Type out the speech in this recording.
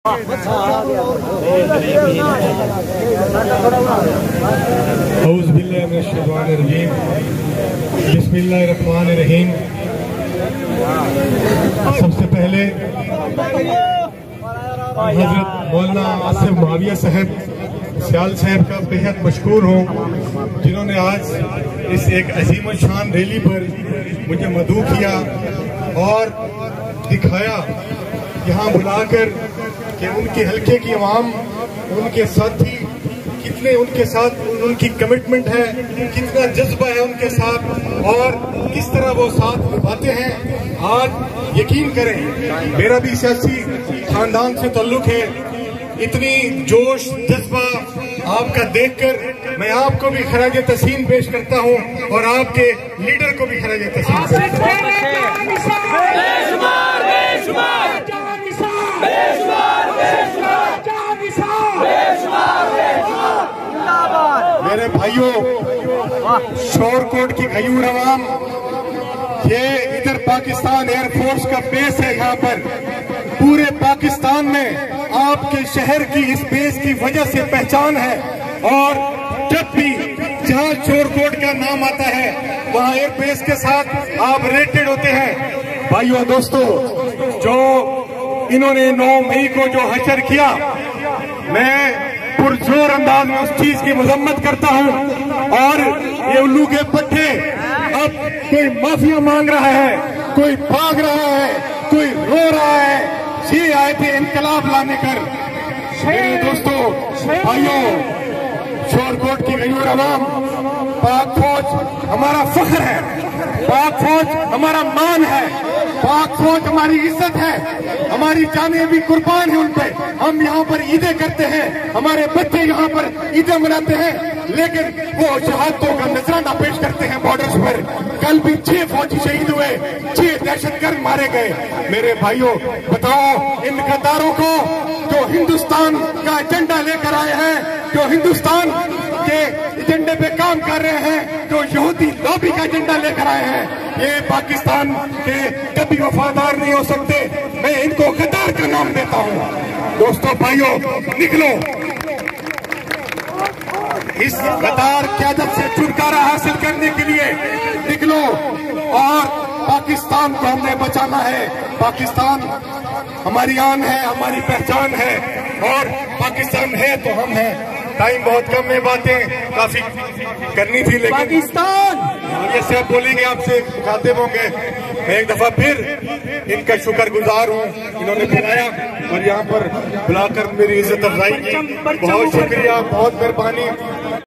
बिस्मिल्लाहिर्रहमानिर्रहीम। सबसे पहले हजरत मौलाना आसिफ मुआविया साहब सियाल साहब का बेहद मशकूर हूँ, जिन्होंने आज इस एक अजीम शान रैली पर मुझे मदऊ किया और दिखाया यहाँ बुलाकर कि उनके हल्के की आवाम, उनके साथी कितने उनके साथ उनकी कमिटमेंट है, कितना जज्बा है उनके साथ और किस तरह वो साथ निभाते हैं। आज यकीन करें, मेरा भी सियासी खानदान से ताल्लुक है, इतनी जोश जज्बा आपका देखकर मैं आपको भी खराज तस्लीम पेश करता हूं और आपके लीडर को भी खराज तस्लीम पेश करता हूं। मेरे भाइयों, शोरकोट की गयूर अवाम, ये इधर पाकिस्तान एयरफोर्स का बेस है। यहाँ पर पूरे पाकिस्तान में आपके शहर की इस बेस की वजह से पहचान है और जब भी जहाँ शोरकोट का नाम आता है वहाँ एयरबेस के साथ आप रिलेटेड होते हैं। भाइयों दोस्तों, जो इन्होंने 9 मई को जो हशर किया, मैं पुरजोर अंदाज में उस चीज की मजम्मत करता हूं और ये उल्लू के पट्टे, अब कोई माफिया मांग रहा है, कोई भाग रहा है, कोई रो रहा है, ये आए थे इनकलाब लाने कर। मेरे दोस्तों भाइयों, शोरकोट की गयूर अवाम, पाक फौज हमारा फख्र है, पाक फौज हमारा मान है, पाक फौज हमारी इज्जत है, हमारी जानें भी कुर्बान है उन पे। हम यहाँ पर ईदें करते हैं, हमारे बच्चे यहाँ पर ईदें मनाते हैं, लेकिन वो शहादतों का नजराना पेश करते हैं बॉर्डर्स पर। कल भी 6 फौजी शहीद हुए, 6 दहशतगर्द मारे गए। मेरे भाइयों बताओ, इन गद्दारों को जो हिंदुस्तान का एजेंडा लेकर आए हैं, जो हिंदुस्तान के एजेंडे पे काम कर रहे हैं, जो यहूदी लॉबी का एजेंडा लेकर आए हैं, ये पाकिस्तान के कभी वफादार नहीं हो सकते। मैं इनको गद्दार का नाम देता हूँ। दोस्तों भाइयों, निकलो, इस गद्दार क़यादत से छुटकारा हासिल करने के लिए निकलो और पाकिस्तान को हमने बचाना है। पाकिस्तान हमारी आन है, हमारी पहचान है और पाकिस्तान है तो हम हैं। टाइम बहुत कम है, बातें काफी करनी थी, लेकिन पाकिस्तान ये सब बोलेंगे, आपसे मुखातिब होंगे। मैं एक दफा फिर इनका शुक्रगुजार हूँ, इन्होंने बुलाया और यहाँ पर बुलाकर मेरी इज्जत अफजाई की। बहुत शुक्रिया, बहुत मेहरबानी।